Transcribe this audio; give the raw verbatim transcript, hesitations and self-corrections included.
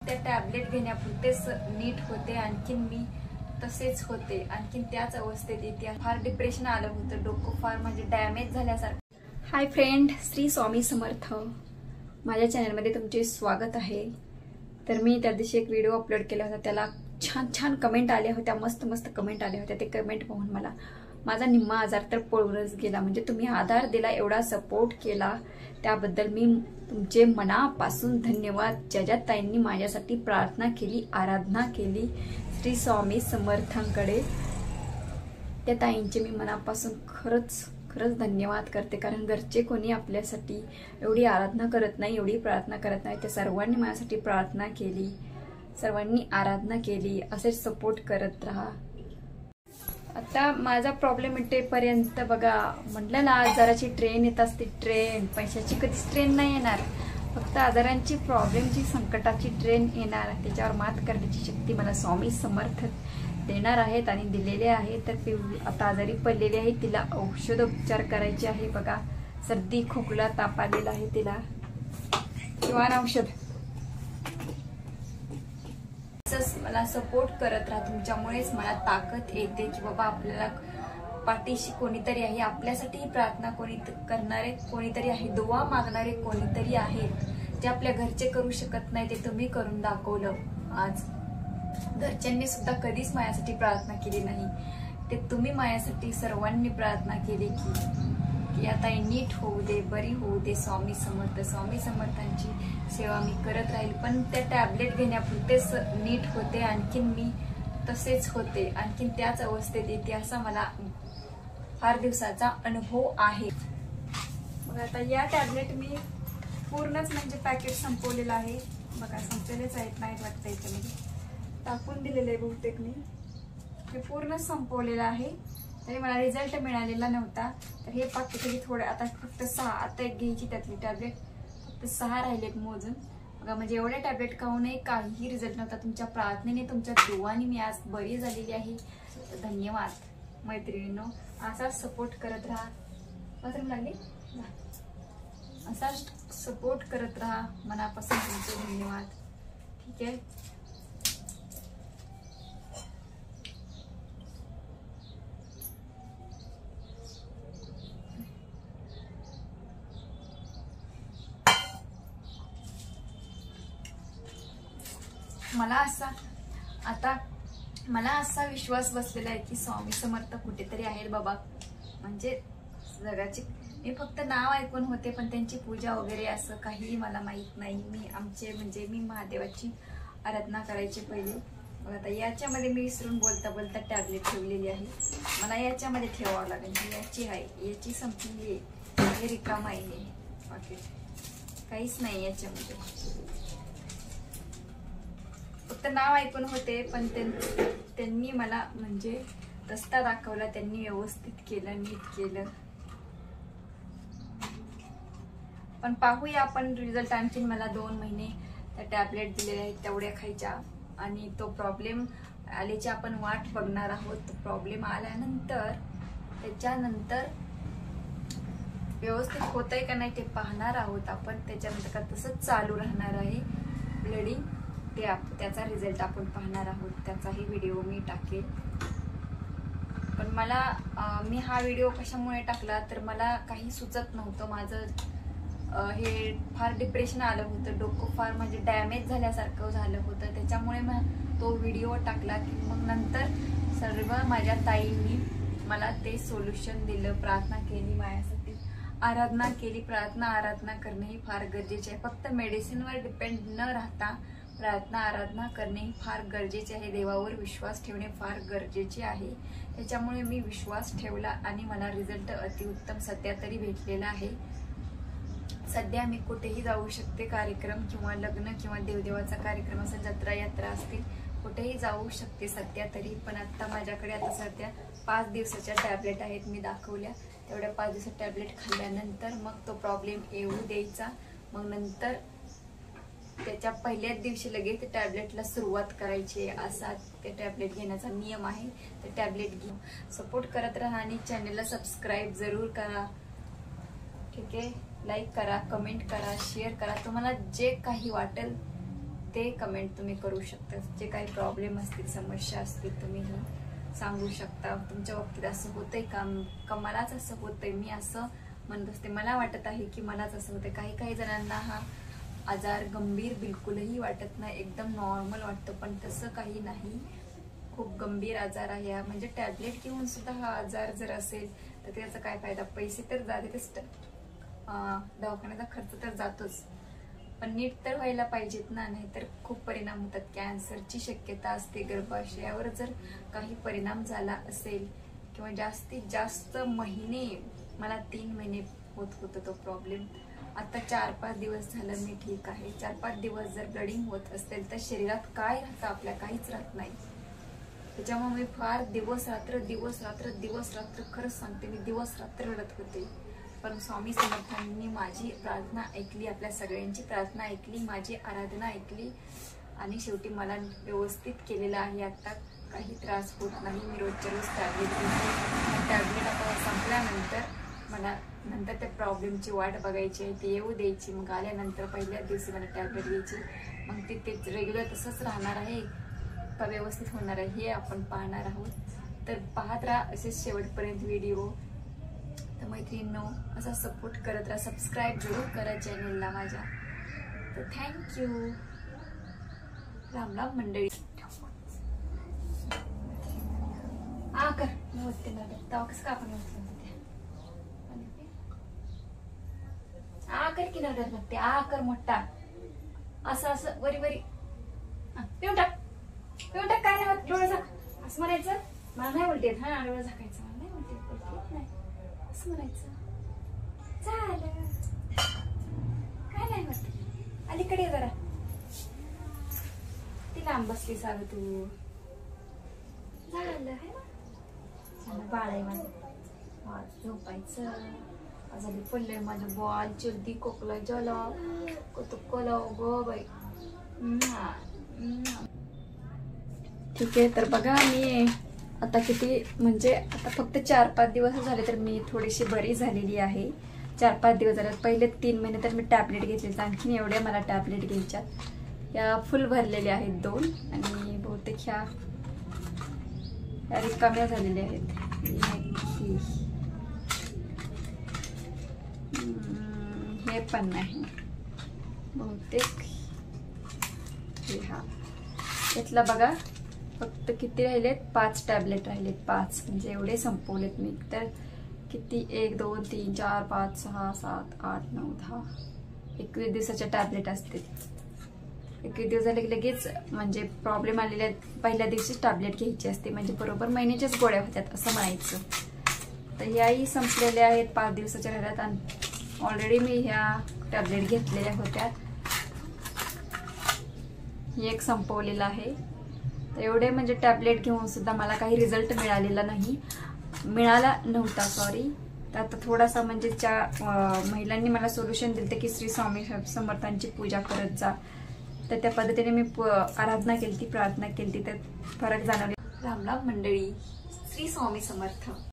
त्या टॅबलेट घेण्यापुरतेच नीट होते, आणखीन मी तसेच होते, आणखीन त्याच अवस्थेत येते. फार डिप्रेशन आलं होतं, डोकं फार म्हणजे डॅमेज झाल्यासारखं. Hi friend, Shri Swami Samarth. माझ्या चॅनलमध्ये तुमचे स्वागत आहे. तर मी त्या दिवशी एक व्हिडिओ अपलोड केला होता, त्याला छान छान कमेंट आल्या होत्या, मस्त मस्त कमेंट आल्या होत्या. ते कमेंट पाहून मला माझा निम्मा आजार तर पळूनच गेला. म्हणजे तुम्ही आधार दिला, एवढा सपोर्ट केला, त्याबद्दल मी तुमचे मनापासून धन्यवाद. ज्या ज्या ताईंनी माझ्यासाठी प्रार्थना केली, आराधना केली श्री स्वामी समर्थांकडे, त्या ताईंचे मी मनापासून खरंच खरंच धन्यवाद करते. कारण घरचे कोणी आपल्यासाठी एवढी आराधना करत नाही, एवढी प्रार्थना करत नाही. ते सर्वांनी माझ्यासाठी प्रार्थना केली, सर्वांनी आराधना केली. असेच सपोर्ट करत राहा. आता माझा प्रॉब्लेम मिटेपर्यंत बघा, म्हटलं ना आजाराची ट्रेन येत असते, ट्रेन पैशाची कधीच ट्रेन नाही येणार, फक्त आजारांची, प्रॉब्लेमची, संकटाची ट्रेन येणार. त्याच्यावर मात करण्याची शक्ती मला स्वामी समर्थ देणार आहेत आणि दिलेले आहे. तर पिवळी आता आजारी पडलेली आहे, तिला औषध उपचार करायचे आहे. बघा, सर्दी खोकला ताप आलेला आहे तिला, किंवा औषध. मला सपोर्ट करत राहा, तुमच्यामुळेच मला ताकद येते की बाबा आपल्याला पाठीशी कोणीतरी आहे, आपल्यासाठी प्रार्थना कोणी करणारे कोणीतरी आहे, दुआ मागणारे कोणीतरी आहेत. जे आपल्या घरचे करू शकत नाही ते तुम्ही करून दाखवलं आज. घरच्यांनी सुद्धा कधीच माझ्यासाठी प्रार्थना केली नाही, ते तुम्ही माझ्यासाठी सर्वांनी प्रार्थना केली की की आता नीट होऊ दे, बरी होऊ दे. स्वामी समर्थ, स्वामी समर्थांची सेवा मी करत राहील. पण त्या टॅबलेट घेण्यापुरतेच नीट होते, आणखीन मी तसेच होते, आणखीन त्याच अवस्थेत येते, असा मला फार दिवसाचा अनुभव आहे. मग आता या टॅबलेट मी पूर्णच म्हणजे पॅकेट संपवलेलं आहे. बघा, संपलेलेच आहेत, नाहीत वाटतं याच्यामध्ये टाकून दिलेलं आहे बहुतेक मी. हे पूर्ण संपवलेलं आहे, तरी मला रिझल्ट मिळालेला नव्हता. तर हे पाकिट थोडं, आता फक्त सहा, आता एक घ्यायची त्यातली टॅबलेट, फक्त सहा राहिलेत मोजून. बघा, म्हणजे एवढ्या टॅबलेट खाऊनही काहीही रिझल्ट नव्हता. तुमच्या प्रार्थनेने, तुमच्या दुआने मी आज बरी झालेली आहे. तर धन्यवाद मैत्रिणींनो, असाच सपोर्ट करत राहा. बाथरूम लागली, असाच सपोर्ट करत राहा. मनापासून तुमचे धन्यवाद. ठीक आहे. मला असा आता मला असा विश्वास बसलेला आहे की स्वामी समर्थ कुठेतरी आहेत बाबा. म्हणजे जगाची, मी फक्त नाव ऐकून होते, पण त्यांची पूजा वगैरे असं काही मला माहित नाही. मी आमचे म्हणजे मी महादेवाची आराधना करायची पहिले. मग आता याच्यामध्ये मी विसरून बोलता बोलता टॅबलेट ठेवलेली आहे. मला याच्यामध्ये ठेवावं लागेल. याची आहे, याची संपली, हे रिकाम आहे पाकिट, काहीच नाही याच्यामध्ये. फक्त नाव ऐकून होते, पण त्यांनी मला म्हणजे रस्ता दाखवला, त्यांनी व्यवस्थित केलं, नीट केलं. पण पाहूया आपण रिझल्ट. आणखीन मला दोन महिने त्या टॅबलेट दिलेल्या आहेत, तेवढ्या खायच्या. आणि तो प्रॉब्लेम आल्याची आपण वाट बघणार आहोत. तो प्रॉब्लेम आल्यानंतर, त्याच्यानंतर व्यवस्थित होतंय का नाही ते पाहणार आहोत आपण. त्याच्यानंतर का तसंच चालू राहणार आहे ब्लडिंग, ते त्याचा रिझल्ट आपण पाहणार आहोत. त्याचाही व्हिडिओ मी टाकेल. पण मला मी हा व्हिडिओ कशामुळे टाकला, तर मला काही सुचत नव्हतं. माझं हे फार डिप्रेशन आलं होतं, डोकं फार म्हणजे डॅमेज झाल्यासारखं झालं होतं. त्याच्यामुळे मग तो व्हिडिओ टाकला की मग नंतर सर्व माझ्या ताईंनी मला ते सोल्युशन दिलं. प्रार्थना केली माझ्यासाठी, आराधना केली. प्रार्थना आराधना करणे ही फार गरजेचे आहे. फक्त मेडिसिनवर डिपेंड न राहता प्रार्थना आराधना करणे फार गरजेचे आहे. देवावर विश्वास ठेवणे फार गरजेचे आहे. त्याच्यामुळे मी विश्वास ठेवला आणि मला रिझल्ट अतिउत्तम सध्या तरी भेटलेला आहे. सध्या मी कुठेही जाऊ शकते, कार्यक्रम किंवा लग्न किंवा देवदेवाचा कार्यक्रम असेल, जत्रा यात्रा असतील, कुठेही जाऊ शकते सध्या तरी. पण आता माझ्याकडे आता सध्या पाच दिवसाच्या टॅबलेट आहेत, मी दाखवल्या. तेवढ्या पाच दिवसाच्या टॅबलेट खाल्ल्यानंतर मग तो प्रॉब्लेम येऊ द्यायचा. मग नंतर त्याच्या पहिल्याच दिवशी लगेच ते टॅबलेटला सुरुवात करायची, असा ते टॅबलेट घेण्याचा नियम आहे. ते टॅबलेट घेऊन सपोर्ट करत राहा आणि चॅनलला सबस्क्राईब जरूर करा. ठीक आहे, लाईक करा, कमेंट करा, शेअर करा. तुम्हाला जे काही वाटेल ते कमेंट तुम्ही करू शकता. जे काही प्रॉब्लेम असतील, समस्या असतील, तुम्ही सांगू शकता. तुमच्या बाबतीत असं होतंय का का मलाच असं होतंय, मी असं म्हणत असते, मला वाटत आहे की मलाच असं होतंय. काही काही जणांना हा आजार गंभीर बिलकुलही वाटत नाही, एकदम नॉर्मल वाटतं, पण तसं काही नाही. खूप गंभीर आजार आहे हा. म्हणजे टॅबलेट घेऊन सुद्धा हा आजार जर असेल तर त्याचा काय फायदा. पैसे तर जाते, ते दवाखान्याचा खर्च तर जातोच, पण नीट तर व्हायला पाहिजेत ना, नाही तर खूप परिणाम होतात. कॅन्सरची शक्यता असते. गर्भाशयावर जर काही परिणाम झाला असेल किंवा जास्तीत जास्त महिने, मला तीन महिने होत होतं तो प्रॉब्लेम. आता चार पाच दिवस झालं मी ठीक आहे. चार पाच दिवस जर ब्लडिंग होत असेल तर शरीरात काय राहतं आपल्या, काहीच राहत नाही. त्याच्यामुळे मी फार दिवस रात्र दिवस रात्र दिवस रात्र खरंच सांगते, मी दिवस रात्र रडत होते. पण स्वामी समर्थांनी माझी प्रार्थना ऐकली, आपल्या सगळ्यांची प्रार्थना ऐकली, माझी आराधना ऐकली आणि शेवटी मला व्यवस्थित केलेलं आहे. आता काही त्रास होत नाही. मी रोजच्या रोज टॅबलेट घेते. टॅबलेट आता संपल्यानंतर मला नंतर त्या प्रॉब्लेमची वाट बघायची आहे, ती येऊ द्यायची. मग आल्यानंतर पहिल्याच दिवशी मला टॅबलेट घ्यायची. मग ते तेच रेग्युलर तसंच राहणार आहे का व्यवस्थित होणार आहे हे आपण पाहणार आहोत. तर पाहत राहा असेच शेवटपर्यंत व्हिडिओ. तर मैत्रिणींनो, असा सपोर्ट करत राहा, सबस्क्राईब जरूर करा चॅनलला माझ्या. तर थँक्यू. राम राम मंडळी. आ कर नव्हते ना तेव्हा कसं का आपण आ कर की नव्हत्यात मग ते आ कर मोठा असं असं वरी वरी पिऊन टाक पिऊन टाक. काय नाही डोळे झाक असं म्हणायचं. मला नाही उलटी येत. हा डोळे झाकायचं. मला नाही उलटी येत, उलटी येत नाही असं म्हणायचं. झालं, काय नाही होत. अलीकडे जरा ती लांब बसली साग तू. झालं है ना, बाळ आहे माझं. झोपायचं. आजारी पडलंय माझं बॉल. चर्दी खोकला झाला, कोला गो बाई. ठीक आहे. तर बघा मी आता किती म्हणजे आता फक्त चार पाच दिवस झाले तर मी थोडीशी बरी झालेली आहे. चार पाच दिवस झाले. पहिले तीन महिने तर मी टॅबलेट घेतले. आणखीन एवढ्या मला टॅबलेट घ्यायच्या. या फुल भरलेल्या आहेत दोन आणि बहुतेक ह्या रिकाम्या झालेल्या आहेत. हे पण नाही बहुतेक. हा यातला बघा फक्त किती राहिलेत, पाच टॅबलेट राहिलेत. पाच म्हणजे एवढे संपवलेत मी. तर किती, एक दोन तीन चार पाच सहा सात आठ नऊ दहा, एकवीस दिवसाच्या टॅबलेट असते. एकवीस दिवस झाले की लगेच म्हणजे प्रॉब्लेम आलेल्या पहिल्या दिवशीच टॅबलेट घ्यायची असते. म्हणजे बरोबर महिन्याच्याच गोळ्या होत्यात असं म्हणायचं. तर ह्याही संपलेल्या आहेत, पाच दिवसाच्या राहिल्यात. आणि ऑलरेडी मी ह्या टॅबलेट घेतलेल्या होत्या. ही एक संपवलेला आहे. तर एवढे म्हणजे टॅबलेट घेऊन सुद्धा मला काही रिझल्ट मिळालेला नाही, मिळाला नव्हता सॉरी. तर आता थोडासा म्हणजे ज्या महिलांनी मला सोल्युशन दिलं की श्री स्वामी समर्थांची पूजा करत जा, तर त्या पद्धतीने मी आराधना केली, प्रार्थना केली, तर फरक जाणवली. राम राम मंडळी. श्री स्वामी समर्थ.